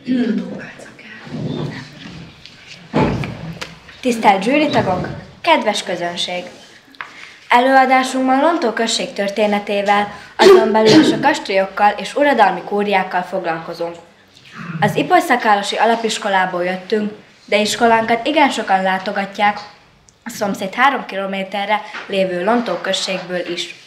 Tisztelt zsűritagok, kedves közönség! Előadásunkban Lontó község történetével, azon belül is a kastélyokkal és uradalmi kúriákkal foglalkozunk. Az Ipoly-Szakálosi Alapiskolából jöttünk, de iskolánkat igen sokan látogatják a szomszéd 3 kilométerre lévő Lontó községből is.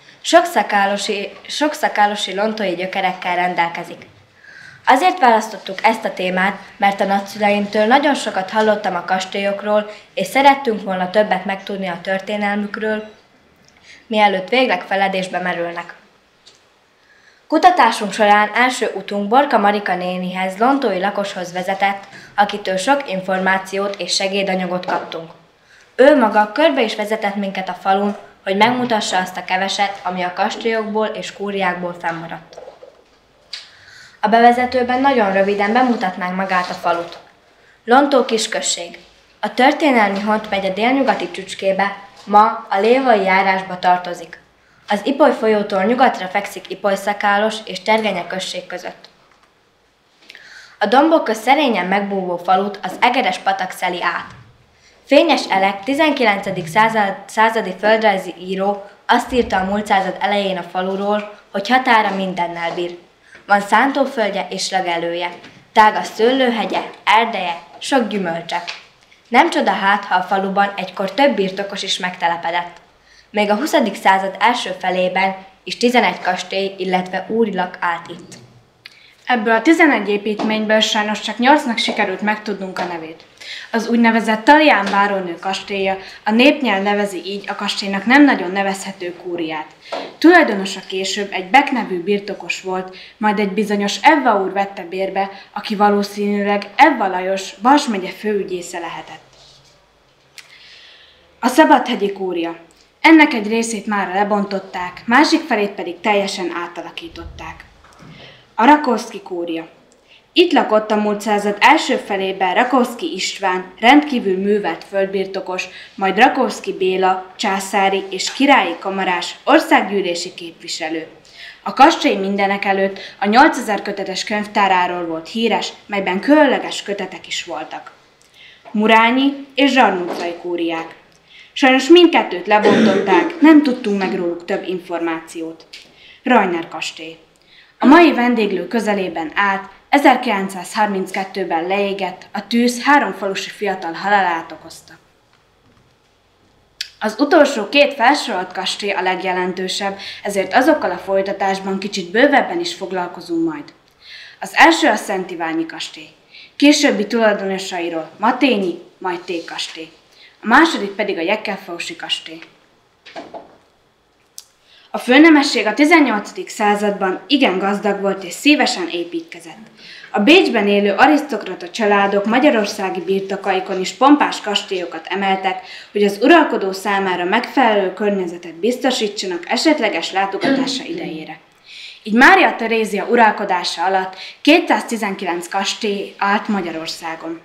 Sok szakálosi lontói gyökerekkel rendelkezik. Azért választottuk ezt a témát, mert a nagyszüleimtől nagyon sokat hallottam a kastélyokról, és szerettünk volna többet megtudni a történelmükről, mielőtt végleg feledésbe merülnek. Kutatásunk során első utunk Borka Marika nénihez, lontói lakoshoz vezetett, akitől sok információt és segédanyagot kaptunk. Ő maga körbe is vezetett minket a falun, hogy megmutassa azt a keveset, ami a kastélyokból és kúriákból fennmaradt. A bevezetőben nagyon röviden bemutatnánk magát a falut. Lontó kisközség. A történelmi Hont megye délnyugati csücskébe, ma a Lévai járásba tartozik. Az Ipoly folyótól nyugatra fekszik Ipoly-Szakálos és Tergenye község között. A dombok közt szerényen megbúvó falut az Egeres patak szeli át. Fényes Elek, 19. századi földrajzi író azt írta a múlt század elején a faluról, hogy határa mindennel bír. Van szántóföldje és legelője, tágas szőlőhegye, erdeje, sok gyümölcse. Nem csoda hát, ha a faluban egykor több birtokos is megtelepedett. Még a 20. század első felében is 11 kastély, illetve úrilak állt itt. Ebből a 11 építményből sajnos csak 8-nak sikerült megtudnunk a nevét. Az úgynevezett Talián bárónő kastélya, a népnyelv nevezi így a kastélynak nem nagyon nevezhető kúriát. Tulajdonosa később egy Beck nevű birtokos volt, majd egy bizonyos Evva úr vette bérbe, aki valószínűleg Evva Lajos, Bals megye főügyésze lehetett. A Szabadhegyi kúria. Ennek egy részét mára lebontották, másik felét pedig teljesen átalakították. A Rakowski kúria. Itt lakott a múlt század első felében Rakowski István, rendkívül művelt földbirtokos, majd Rakowski Béla, császári és királyi kamarás, országgyűlési képviselő. A kastély mindenekelőtt a 8000 kötetes könyvtáráról volt híres, melyben különleges kötetek is voltak. Murányi és Zsarnócai kúriák. Sajnos mindkettőt lebontották, nem tudtunk meg róluk több információt. Rajner kastély. A mai vendéglő közelében állt, 1932-ben leégett, a tűz 3 falusi fiatal halálát okozta. Az utolsó 2 felsorolt kastély a legjelentősebb, ezért azokkal a folytatásban kicsit bővebben is foglalkozunk majd. Az első a Szent Iványi kastély. Későbbi tulajdonosairól Matényi, majd Ték kastély. A második pedig a Jekkelfausi kastély. A főnemesség a 18. században igen gazdag volt és szívesen építkezett. A Bécsben élő arisztokrata családok magyarországi birtokaikon is pompás kastélyokat emeltek, hogy az uralkodó számára megfelelő környezetet biztosítsanak esetleges látogatása idejére. Így Mária Terézia uralkodása alatt 219 kastély állt Magyarországon.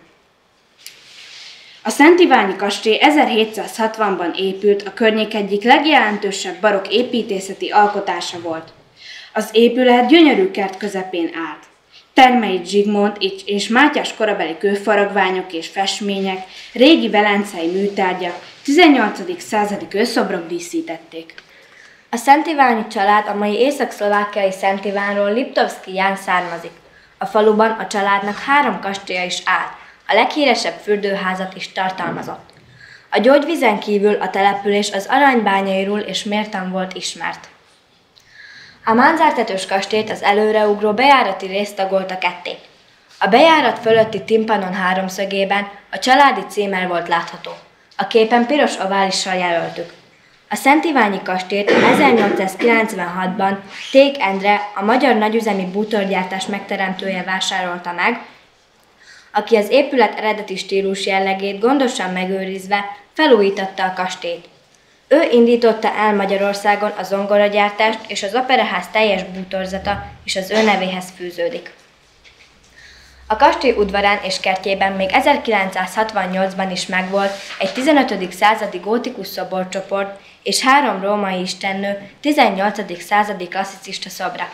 A Szent Iványi kastély 1760-ban épült, a környék egyik legjelentősebb barokk építészeti alkotása volt. Az épület gyönyörű kert közepén állt. Termei Zsigmond és Mátyás korabeli kőfaragványok és festmények, régi velencei műtárgyak, 18. századi kőszobrok díszítették. A Szent Iványi család a mai észak-szlovákiai Szent Ivánról Liptovszky Ján származik. A faluban a családnak 3 kastélya is állt. A leghíresebb fürdőházat is tartalmazott. A Gyógyvízen kívül a település az aranybányairól és mértan volt ismert. A Mánzártetős kastélyt az előreugró bejárati rész tagolta ketté. A bejárat fölötti timpanon háromszögében a családi címer volt látható. A képen piros oválissal jelöltük. A Szent Iványi kastélyt 1896-ban Ték Endre, a magyar nagyüzemi bútorgyártás megteremtője vásárolta meg, aki az épület eredeti stílus jellegét gondosan megőrizve felújította a kastélyt. Ő indította el Magyarországon a zongoragyártást, és az operaház teljes bútorzata is az ő nevéhez fűződik. A kastély udvarán és kertjében még 1968-ban is megvolt egy 15. századi gótikus szoborcsoport és 3 római istennő 18. századi klasszicista szobra.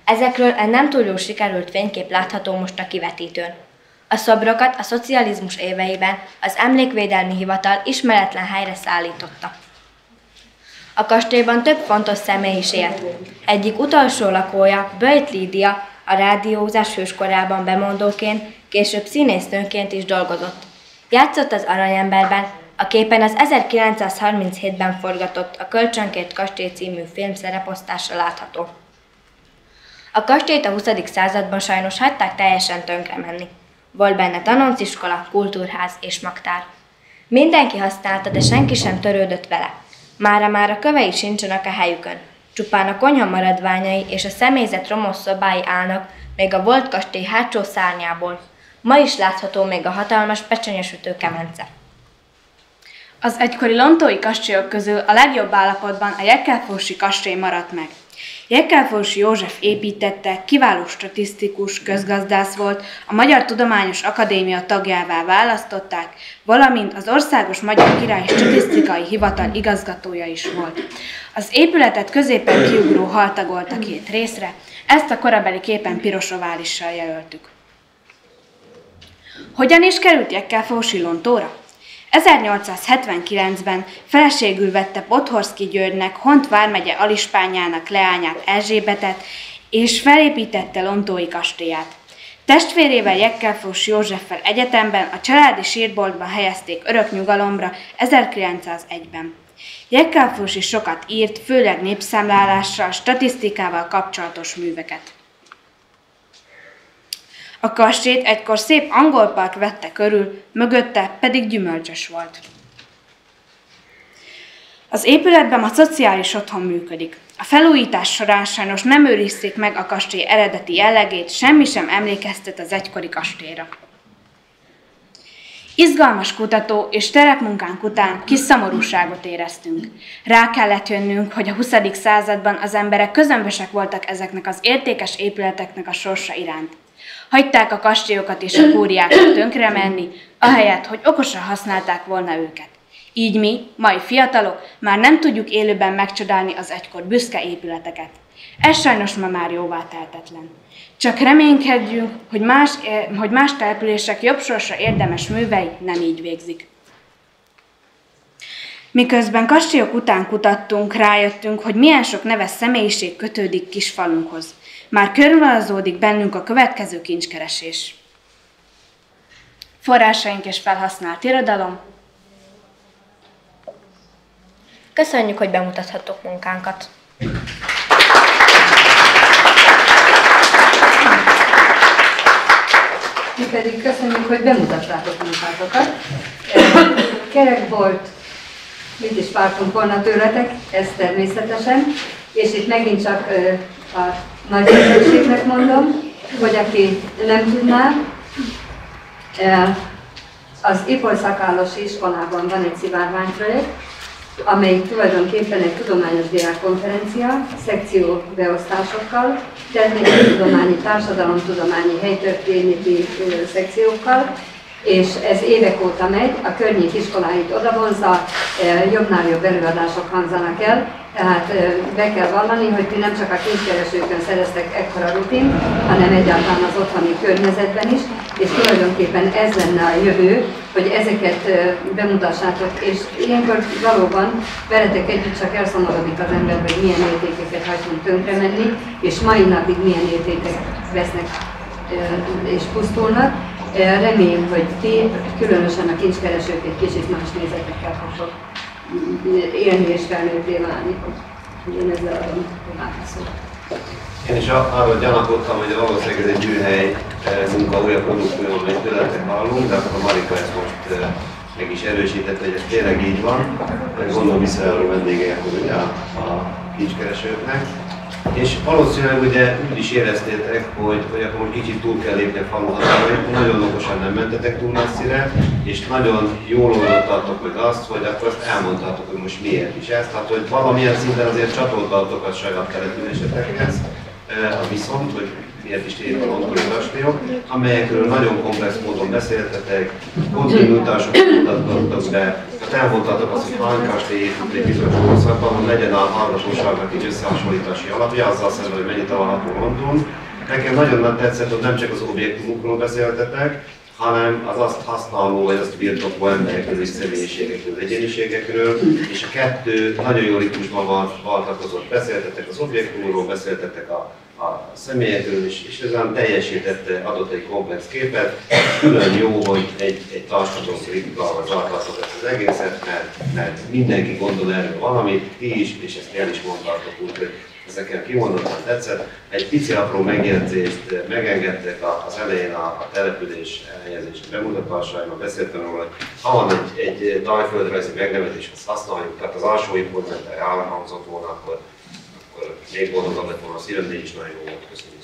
Ezekről egy nem túl jól sikerült fénykép látható most a kivetítőn. A szobrokat a szocializmus éveiben az Emlékvédelmi Hivatal ismeretlen helyre szállította. A kastélyban több fontos személyiség élt. Egyik utolsó lakója, Böjt Lídia, a rádiózás hőskorában bemondóként, később színésznőként is dolgozott. Játszott az Aranyemberben, a képen az 1937-ben forgatott A Kölcsönkért kastély című film szereposztása látható. A kastélyt a 20. században sajnos hagyták teljesen tönkre menni. Volt benne tanonciskola, kultúrház és magtár. Mindenki használta, de senki sem törődött vele. Mára a kövei sincsenek a helyükön. Csupán a konyha maradványai és a személyzet romos szobái állnak még a volt kastély hátsó szárnyából. Ma is látható még a hatalmas pecsenyesütő kemence. Az egykori lontói kastélyok közül a legjobb állapotban a Jekkelfósi kastély maradt meg. Jekkelfósi József építette, kiváló statisztikus, közgazdász volt, a Magyar Tudományos Akadémia tagjává választották, valamint az Országos Magyar Királyi Statisztikai Hivatal igazgatója is volt. Az épületet középen kiugró hal tagolta két részre, ezt a korabeli képen piros oválissal jelöltük. Hogyan is került Jekkelfósi Lontóra? 1879-ben feleségül vette Podhorszky Györgynek, Hont vármegye alispányának leányát Erzsébetet, és felépítette lontói kastélyát. Testvérével Jekkelfós Józseffel egyetemben a családi sírboltban helyezték örök nyugalomra 1901-ben. Jekkelfós is sokat írt, főleg népszámlálással, statisztikával kapcsolatos műveket. A kastélyt egykor szép angol park vette körül, mögötte pedig gyümölcsös volt. Az épületben a szociális otthon működik. A felújítás során sajnos nem őrizték meg a kastély eredeti jellegét, semmi sem emlékeztet az egykori kastélyra. Izgalmas kutató és terepmunkánk után kis szomorúságot éreztünk. Rá kellett jönnünk, hogy a 20. században az emberek közömbösek voltak ezeknek az értékes épületeknek a sorsa iránt. Hagyták a kastélyokat és a kúriákat tönkre menni, ahelyett, hogy okosan használták volna őket. Így mi, mai fiatalok, már nem tudjuk élőben megcsodálni az egykor büszke épületeket. Ez sajnos ma már jóvá tehetetlen. Csak reménykedjünk, hogy más települések jobb sorsra érdemes művei nem így végzik. Miközben kastélyok után kutattunk, rájöttünk, hogy milyen sok neves személyiség kötődik kis falunkhoz. Már körvonalazódik bennünk a következő kincskeresés. Forrásaink és felhasznált irodalom. Köszönjük, hogy bemutathattuk munkánkat. Mi pedig köszönjük, hogy bemutattátok munkátokat. Kerekbolt, mit is vártunk volna tőletek, ez természetesen, és itt megint csak a nagy közönségnek mondom, hogy aki nem tudná, az Ipolszakállosi iskolában van egy szivárványprojekt, amely tulajdonképpen egy tudományos diákkonferencia, szekcióbeosztásokkal, természettudományi, társadalomtudományi, helytörténeti szekciókkal, és ez évek óta megy, a környék iskoláit odavonza, jobbnál jobb előadások hangzanak el, tehát be kell vallani, hogy ti nem csak a kincskeresőkön szereztek ekkora rutin, hanem egyáltalán az otthoni környezetben is, és tulajdonképpen ez lenne a jövő, hogy ezeket bemutassátok, és ilyenkor valóban veletek együtt csak elszomorodik az ember, hogy milyen értékeket hagyunk tönkre menni, és mai napig milyen értékek vesznek és pusztulnak. Remélem, hogy ti, különösen a kincskeresők egy kicsit más nézetekkel fogtok élni és felnőtté válni. Én ezzel adom tovább a szót. Én is arról gyanakodtam, hogy valószínűleg ez egy műhely munka, olyan produkció, amit tőletek hallunk, de akkor a Marika ezt most meg is erősítette, hogy ez tényleg így van. Gondolom visszajálló vendégek ugye a kincskeresőknek. És valószínűleg ugye úgy is éreztétek, hogy akkor most kicsit túl kell lépni a falu határait, nagyon okosan nem mentetek túl messzire, és nagyon jól oldottatok meg azt, hogy akkor azt elmondhatok, hogy most miért is ezt, tehát hogy valamilyen szinten azért csatoltatok a saját településetekhez, a viszont, hogy miért is térjük a londoni kastélyok, amelyekről nagyon komplex módon beszéltetek, kontinuitásokat mutattak be, elmondhatok azt, hogy hány kastély épült egy bizonyos korszakban, hogy legyen a hallgatóságnak így összehasonlítási alapja, azzal szemben, hogy mennyit található London. Nekem nagyon tetszett, hogy nem csak az objektumokról beszéltetek, hanem az azt használó, vagy azt birtokló emberekről és személyiségekről, egyéniségekről, és a kettő nagyon jó ritmusban váltakozott. Beszéltetek az objektumról, beszéltetek a személyekről, és ezzel teljesítette, adott egy komplex képet. Külön jó, hogy egy társadalom kritikával zártatok ezt az egészet, mert mindenki gondol erről valamit, ti is, és ezt el is mondtátok, úgyhogy ez nekem kimondottan tetszett. Egy pici apró megjegyzést megengedtek az elején a település elhelyezés bemutatásáimban. Beszéltem róla, hogy ha van egy tájföldrajzi megnevezés, azt használjuk, tehát az alsói kommentár elhangzott volna, akkor még boldogabb lett volna a szívem, de is nagyon jó volt. Köszönjük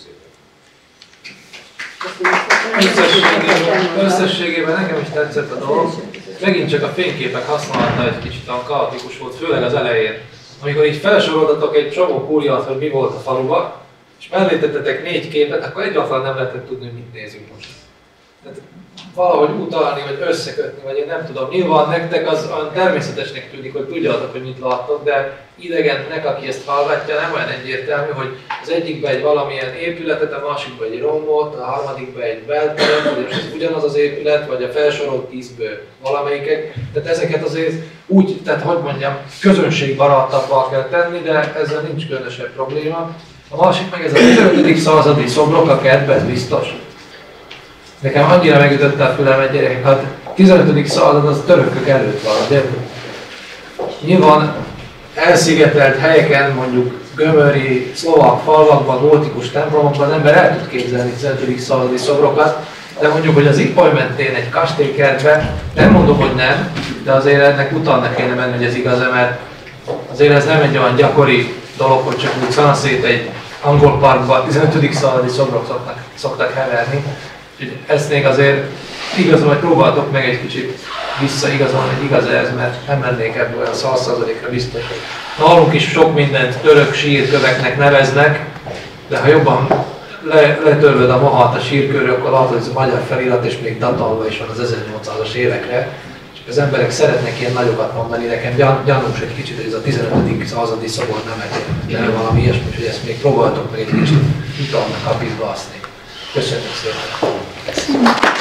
szépen. Összességében nekem is tetszett a dolog. Megint csak a fényképek használata egy kicsit kaotikus volt, főleg az elején. Amikor így felsoroltatok egy csomó kúriát, hogy mi volt a faluba, és mellé tettetek 4 képet, akkor egyáltalán nem lehetett tudni, hogy mit nézünk most. Tehát valahogy utalni, vagy összekötni, vagy én nem tudom. Nyilván nektek az természetesnek tűnik, hogy tudjátok, hogy mit láttok, de idegennek, aki ezt hallgatja, nem olyan egyértelmű, hogy az egyikben egy valamilyen épületet, a másikban egy rombot, a harmadikban egy belteret, vagy ez ugyanaz az épület, vagy a felsorolt 10-ből valamelyikek. Tehát ezeket azért úgy, tehát hogy mondjam, közönségbarátabbá kell tenni, de ezzel nincs különösebb probléma. A másik meg ez a 15. századi szobrok a kertben, ez biztos. Nekem annyira megütötte a fülem egy gyerek, hát 15. század az törökök előtt van, de nyilván elszigetelt helyeken, mondjuk gömöri, szlovák falvakban, gótikus templomokban az ember el tud képzelni 15. századi szobrokat, de mondjuk, hogy az Ipoly mentén egy kastélykertbe, nem mondom, hogy nem, de azért ennek utána kéne menni, hogy ez igaz-e, mert azért ez nem egy olyan gyakori dolog, hogy csak úgy szanaszét egy angol parkban 15. századi szobrok szoktak heverni. Úgyhogy ezt még azért igazol, hogy próbáltok meg egy kicsit visszaigazolni, hogy igaz ez, mert nem lennék ebből olyan 100%-ra biztos. Nálunk is sok mindent török sírköveknek neveznek, de ha jobban letörvöd a mahát a sírkőről, akkor látod, hogy ez a magyar felirat, és még datálva is van az 1800-as évekre. És az emberek szeretnek ilyen nagyokat mondani, nekem gyanús egy kicsit, hogy ez a 15. századi szobor nem valami ilyesmi, hogy ezt még próbáltok meg egy kicsit utalnak kapizbászni. Köszönjük szépen!